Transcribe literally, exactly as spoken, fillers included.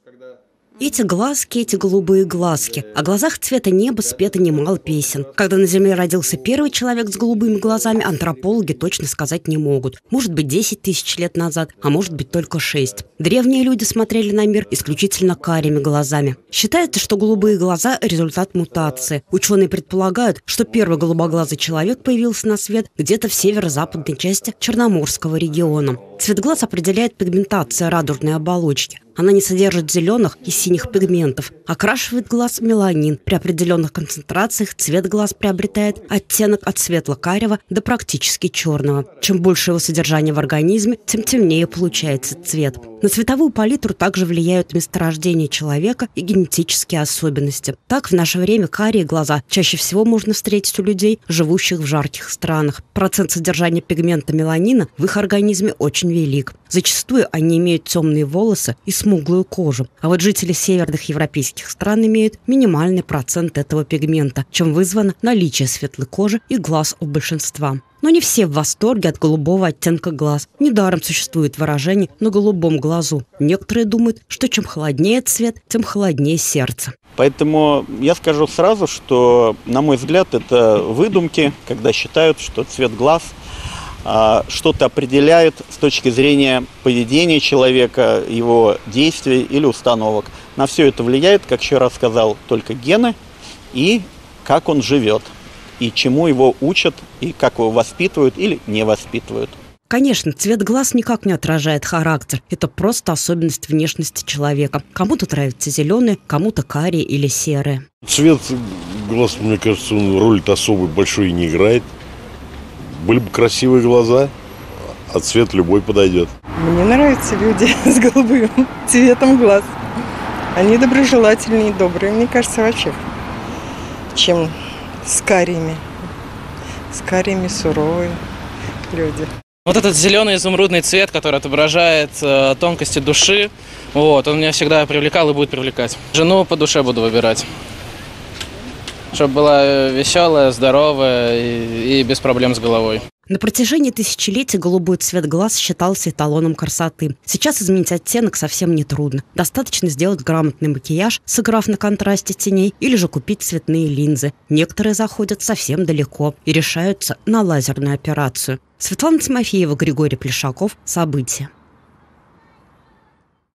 Эти глазки, эти голубые глазки. О глазах цвета неба спето немало песен. Когда на Земле родился первый человек с голубыми глазами, антропологи точно сказать не могут. Может быть, десять тысяч лет назад, а может быть, только шесть. Древние люди смотрели на мир исключительно карими глазами. Считается, что голубые глаза – результат мутации. Ученые предполагают, что первый голубоглазый человек появился на свет где-то в северо-западной части Черноморского региона. Цвет глаз определяет пигментация радужной оболочки. Она не содержит зеленых и синих пигментов. Окрашивает глаз меланин. При определенных концентрациях цвет глаз приобретает оттенок от светло-карего до практически черного. Чем больше его содержания в организме, тем темнее получается цвет. На цветовую палитру также влияют месторождение человека и генетические особенности. Так, в наше время карие глаза чаще всего можно встретить у людей, живущих в жарких странах. Процент содержания пигмента меланина в их организме очень велик. Зачастую они имеют темные волосы и смуглую кожу. А вот жители северных европейских стран имеют минимальный процент этого пигмента, чем вызвано наличие светлой кожи и глаз у большинства. Но не все в восторге от голубого оттенка глаз. Недаром существует выражение «на голубом глазу». Некоторые думают, что чем холоднее цвет, тем холоднее сердце. Поэтому я скажу сразу, что, на мой взгляд, это выдумки, когда считают, что цвет глаз а, что-то определяет с точки зрения поведения человека, его действий или установок. На все это влияет, как еще раз сказал, только гены и как он живет. И чему его учат, и как его воспитывают или не воспитывают. Конечно, цвет глаз никак не отражает характер. Это просто особенность внешности человека. Кому-то нравятся зеленые, кому-то карие или серые. Цвет глаз, мне кажется, он роль-то особой большой не играет. Были бы красивые глаза, а цвет любой подойдет. Мне нравятся люди с голубым цветом глаз. Они доброжелательные и добрые, мне кажется, вообще, чем с карими. С карими суровые люди. Вот этот зеленый изумрудный цвет, который отображает э, тонкости души, вот, он меня всегда привлекал и будет привлекать. Жену по душе буду выбирать, чтобы была веселая, здоровая и, и без проблем с головой. На протяжении тысячелетий голубой цвет глаз считался эталоном красоты. Сейчас изменить оттенок совсем нетрудно. Достаточно сделать грамотный макияж, сыграв на контрасте теней, или же купить цветные линзы. Некоторые заходят совсем далеко и решаются на лазерную операцию. Светлана Тимофеева, Григорий Плешаков. События.